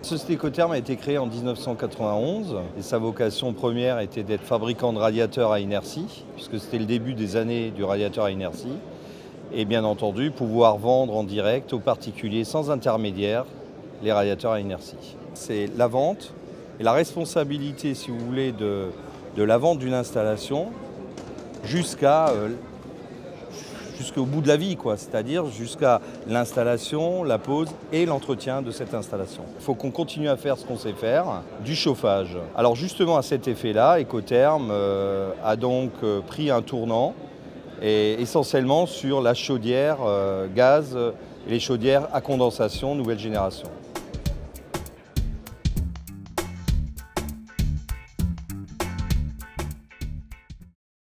société Ecotherm a été créée en 1991 et sa vocation première était d'être fabricant de radiateurs à inertie, puisque c'était le début des années du radiateur à inertie. Et bien entendu, pouvoir vendre en direct aux particuliers sans intermédiaire les radiateurs à inertie. C'est la vente et la responsabilité, si vous voulez, de la vente d'une installation jusqu'au bout de la vie, c'est-à-dire jusqu'à l'installation, la pose et l'entretien de cette installation. Il faut qu'on continue à faire ce qu'on sait faire, du chauffage. Alors justement à cet effet-là, Ecotherm a donc pris un tournant, et essentiellement sur la chaudière gaz et les chaudières à condensation nouvelle génération.